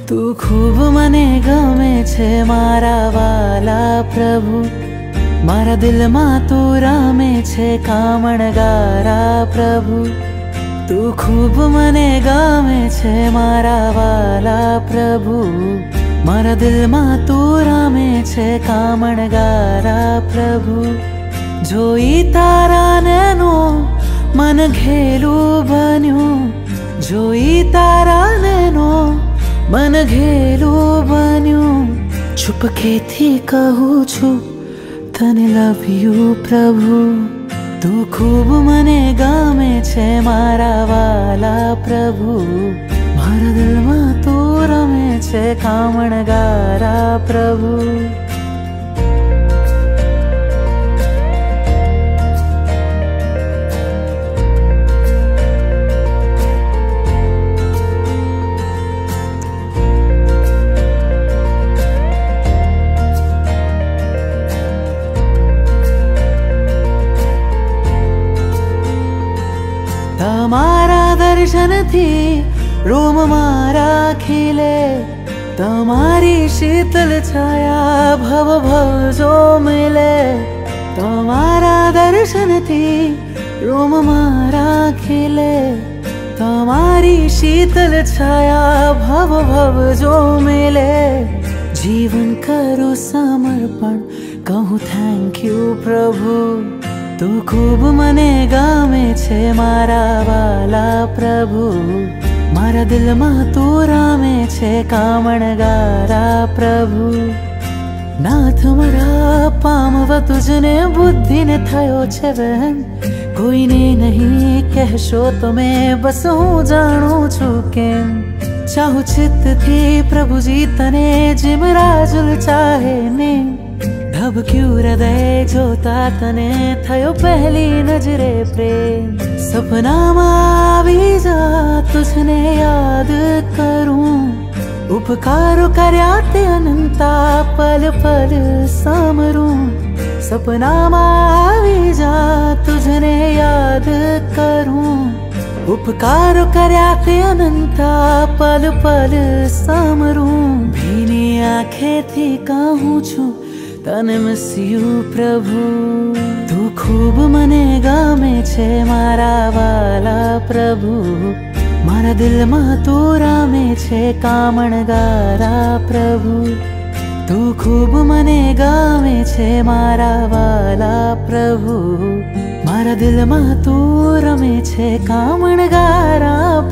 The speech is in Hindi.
तू खूब મને ગમે છે મારા વાલા પ્રભુ, મારા દિલમાં તું રમે છે કામણગારા પ્રભુ. तू खूब મને ગમે છે મારા વાલા પ્રભુ, મારા દિલમાં તું રમે છે કામણગારા પ્રભુ. જોઈ તારા નैनो मन ઘેલું બન્યું, જોઈ તારા નैनो मन घेलू बन्यू. छुपके थी कहूँ छु तने लव यू प्रभु. तू खूब मने गमे छे मारा वाला प्रभु, मारा दिल में तू रमे छे कामणगारा प्रभु. तमारा दर्शन थी रोम मारा खिले, तमारी शीतल छाया भव भव जो मिले. तमारा दर्शन थी रोम मारा खिले, तमारी शीतल छाया भव भव जो मिले. जीवन करो समर्पण कहूँ थैंक यू प्रभु. तू खूब मने गमे छे मारा वाला प्रभु, मारा दिल में तू रमे छे कामणगारा प्रभु. नाथ मारा पामवा तुझने बुद्धि ने थयो छे बहन, कोई ने नहीं कहशो तो मैं बस हूँ जाणू छू केम. चाहू चित्त थी प्रभु जी तने जिम राजुल चाहे ने, धबक्यू हृदय जोता तने थयो पहली नजरे प्रेम. सपना में आवी जा तुझने याद करूं, उपकार कर्या ते अनंता पल पल सामरूं. सपना में आवी जा तुझने याद करूं, उपकार कर्या ते अनंता पल पल सामरूं. भीनी आंखें थी कहूँ छू तने मिस यू प्रभु. तू खूब मने गमे छे मारा वाला प्रभु, मारा दिल में तू रमे छे कामणगारा प्रभु. तू खूब मने गमे छे मारा वाला प्रभु, मारा दिल में तू रमे छे कामणगारा